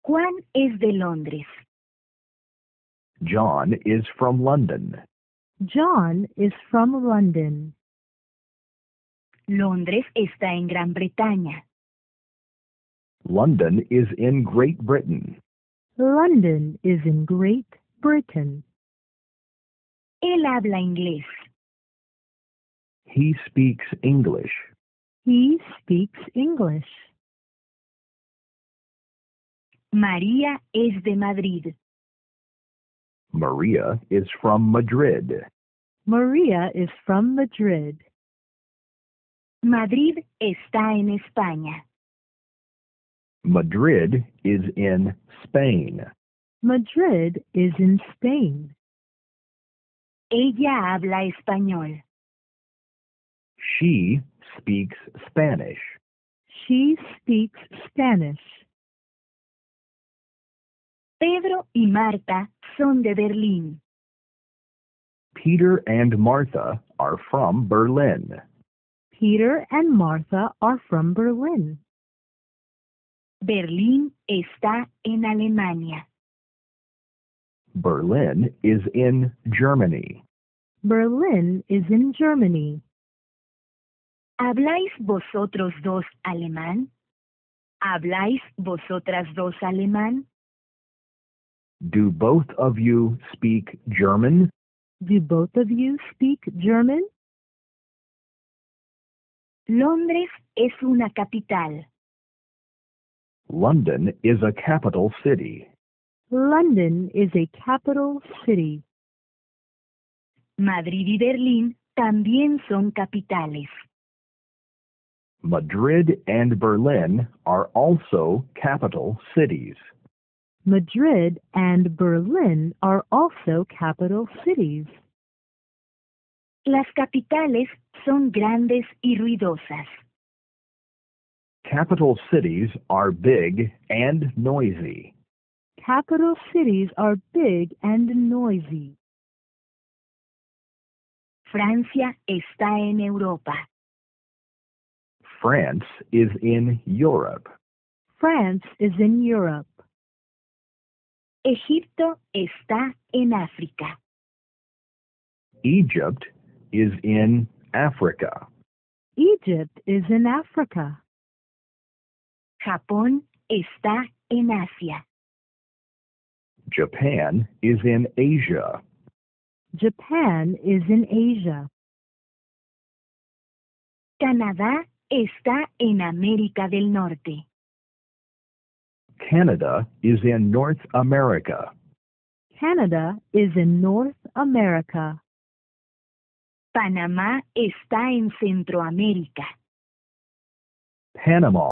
Juan es de Londres. John is from London. John is from London. Londres está en Gran Bretaña. London is in Great Britain. London is in Great Britain. Él habla inglés. He speaks English. He speaks English. María es de Madrid. Maria is from Madrid. Maria is from Madrid. Madrid está en España. Madrid is in Spain. Madrid is in Spain. Ella habla español. She speaks Spanish. She speaks Spanish. Pedro y Marta son de Berlín. Peter and Martha are from Berlin. Peter and Martha are from Berlin. Berlín está en Alemania. Berlin is in Germany. Berlin is in Germany. ¿Habláis vosotros dos alemán? ¿Habláis vosotras dos alemán? Do both of you speak German? Do both of you speak German? Londres es una capital. London is a capital city. London is a capital city. Madrid y Berlín también son capitales. Madrid and Berlin are also capital cities. Madrid and Berlin are also capital cities. Las capitales son grandes y ruidosas. Capital cities are big and noisy. Capital cities are big and noisy. Francia está en Europa. France is in Europe. France is in Europe. Egipto está en África. Egypt is in Africa. Egypt is in Africa. Japón está en Asia. Japan is in Asia. Japan is in Asia. Canadá está en América del Norte. Canada is in North America. Canada is in North America. Panamá está en Centroamérica. Panama